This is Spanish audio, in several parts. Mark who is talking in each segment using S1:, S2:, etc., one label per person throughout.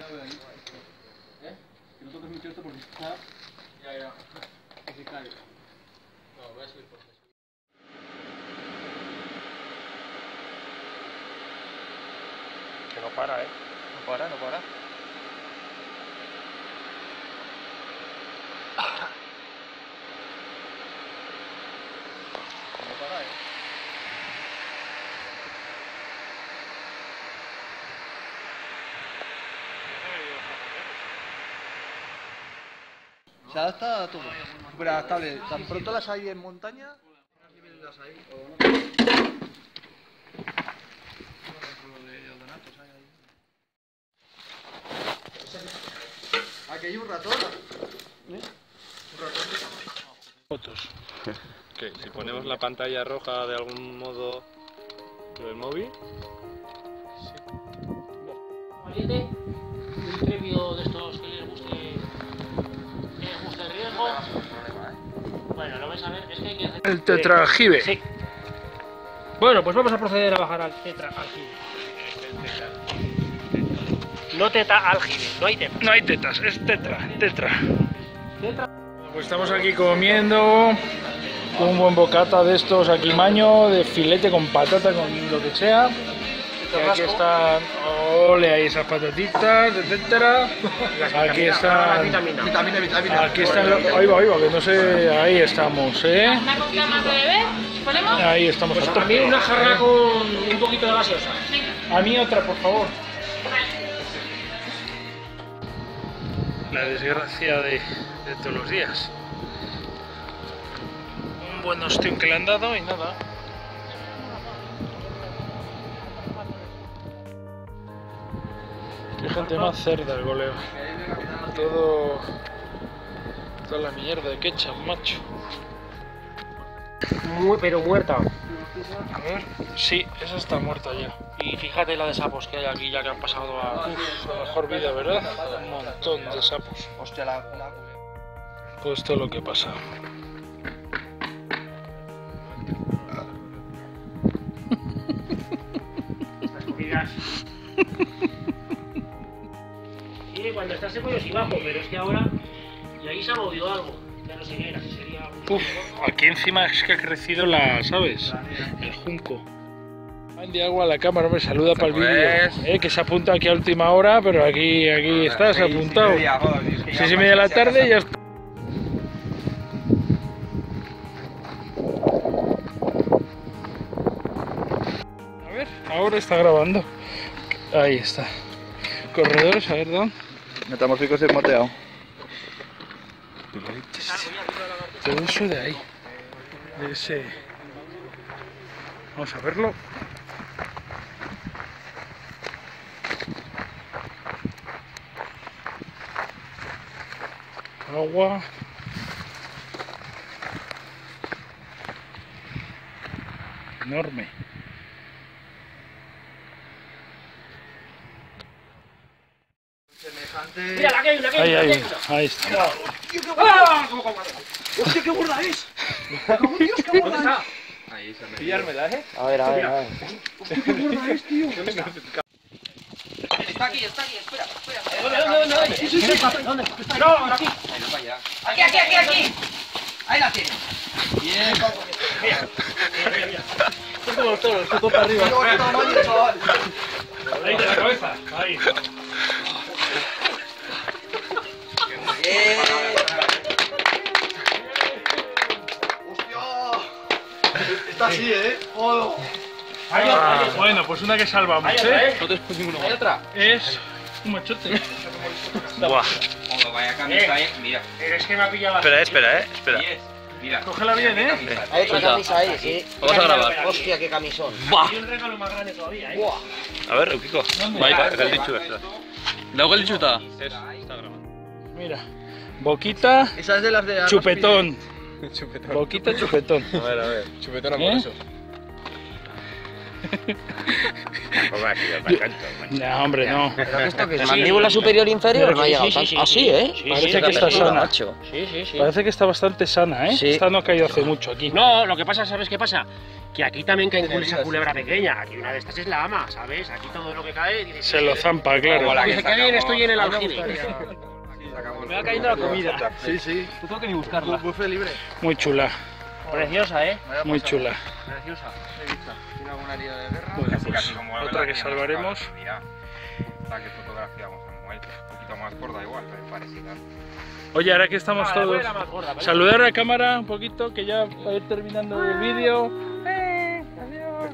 S1: Que no toques mucho esto porque está... Ya. Que se cae. No, voy a subir por eso.
S2: Que no para, ¿eh?
S1: No para.
S2: No para, ¿eh?
S3: Se adapta a todo. Súper adaptable. Tan pronto las hay en montaña, las hay. Aquí hay un ratón. Un ratón.
S2: Fotos. ¿Qué? Si ponemos la pantalla roja de algún modo del móvil.
S4: Valiente, un intrépido de estos que les guste el riesgo. Bueno, lo vais a ver, es que hay que hacer...
S2: El tetraljibe.
S4: Sí. Bueno, pues vamos a proceder a bajar al tetraljibe. No tetraljibe, no hay tetas.
S2: No hay tetas, es tetra. Pues estamos aquí comiendo un buen bocata de estos aquí maño, de filete con patata, con lo que sea. Y aquí están, ole, ahí esas patatitas, etcétera. Aquí están,
S3: Vitamina.
S2: aquí están, ahí va, que no sé, ahí estamos,
S5: ¿Una copita más de bebé? ¿Ponemos?
S2: Ahí estamos.
S4: Pues a mí una jarra con un poquito de gaseosa.
S2: A mí otra, por favor. La desgracia de todos los días. Un buen ostión que le han dado y nada. Qué gente más cerda el goleo. Toda la mierda de ketchup, macho.
S4: Pero muerta.
S2: A ver, sí, esa está muerta ya.
S4: Y fíjate la de sapos que hay aquí ya que han pasado a...
S2: Uf, la mejor vida, ¿verdad? Un montón de sapos.
S3: Hostia, la
S2: Pues esto es lo que pasa.
S4: Las comidas. Sí, cuando está seco yo sí bajo, pero es que ahora... Y ahí se ha movido algo. Ya no sé qué era, si sería...
S2: Uf, aquí encima es que ha crecido la, ¿sabes? El junco. De agua a la cámara, me saluda para el vídeo. Que se apunta aquí a última hora, pero aquí estás apuntado. 6:30 de la tarde y ya está. A ver, ahora está grabando. Ahí está. Corredores, a ver dónde.
S3: Metamórficos y moteado.
S2: Todo eso de ahí. De ese. Vamos a verlo. Agua. Enorme.
S4: Mira, la que hay una,
S2: Ahí está.
S4: ¡Ah!
S3: ¡Hostia, qué gorda es! ¡Dios, qué gorda es!
S1: Ahí se me...
S3: Pillármela, ¿eh?
S1: A ver.
S3: ¡Hostia, qué gorda es, tío!
S5: Está aquí, espera.
S4: ¿Dónde?
S3: Sí.
S4: ¿Dónde? No, aquí.
S5: Aquí. Ahí la tienes.
S3: Bien.
S4: Mira. Es como los toros, todo para arriba.
S3: ¡Qué buen tamaño, chaval!
S4: Ahí de la cabeza. Ahí.
S3: ¡Hostia! Está así, ¿eh? ¡Oh!
S2: Bueno, pues una que salvamos,
S1: No te después ninguno.
S5: Hay otra.
S2: Es un machote.
S1: Buah. Como vaya camisa, mira.
S4: Es que me ha pillado.
S1: Espera.
S6: Mira.
S2: Cógela bien, ¿eh?
S5: Hay otra camisa ahí, sí.
S1: Vamos a grabar.
S5: Hostia, qué camisón.
S1: ¡Buah!
S4: Y un regalo más grande todavía, ¿eh?
S5: Buah.
S1: A ver, Kiko. Vai, que el dicho está. ¿Luego el dicho está? Está grabando.
S2: Mira. Boquita,
S3: Esa es de las de...
S2: chupetón.
S1: Chupetón.
S2: Boquita, chupetón.
S1: A ver. Chupetón
S2: amoroso. No, hombre, no.
S5: ¿Pero esto qué es? ¿Mandíbula superior e inferior? No ha llegado tanto. Así, ¿eh?
S2: Parece que está sana.
S5: Sí.
S2: Parece que está bastante sana, ¿eh?
S5: Sí.
S2: Esta no ha caído hace mucho aquí.
S4: No, lo que pasa, ¿sabes qué pasa? Que aquí también cae esa culebra pequeña. Aquí una de estas es la ama, ¿sabes? Aquí todo lo que cae...
S2: Se lo zampa, claro.
S4: Dice que bien estoy en el aljibe.
S3: Me va cayendo la comida. Sí, sí.
S1: No tengo que ni buscarla.
S3: Buffet libre.
S2: Muy chula,
S4: Preciosa, ¿eh?
S2: muy chula.
S4: Preciosa.
S3: Tiene alguna herida de guerra.
S2: Bueno,
S6: Casi,
S2: pues
S6: casi como
S2: otra
S6: la
S2: que
S6: teníamos
S2: salvaremos.
S6: para el otro día. La que fotografiamos en Muel. Un poquito más gorda igual, pero parecida.
S2: Oye, ahora que estamos todos, saludar a la cámara un poquito, que ya va a ir terminando el vídeo. Adiós.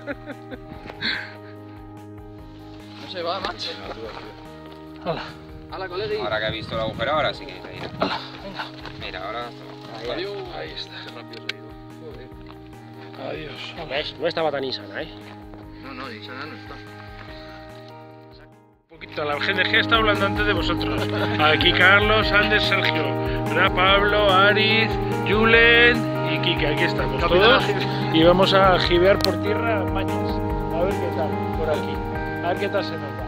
S3: No se va, macho.
S2: Hola.
S3: Hala, colegui.
S6: Ahora que ha visto el agujero, ahora sí que se irá.
S2: Hola, venga.
S6: Mira, ahora...
S3: Adiós.
S2: Ahí está.
S3: Qué rápido se ha ido. Joder.
S2: Adiós.
S4: ¿Ves? No estaba tan insana, ¿eh?
S3: No, Isana no está.
S2: Un poquito a la gente que está hablando antes de vosotros. Aquí Carlos, Andes, Sergio, ¿verdad? Pablo, Aris, Julen y Kike. Aquí estamos todos. Y vamos a aljibear por tierra Mañas. A ver qué tal por aquí. A ver qué tal se nos va.